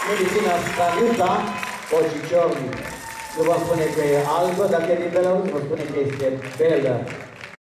Melitina STANIOUTA, ochii ciorni. Nu vă spune că e albă, dacă e din Belarus, vă spune că este belă.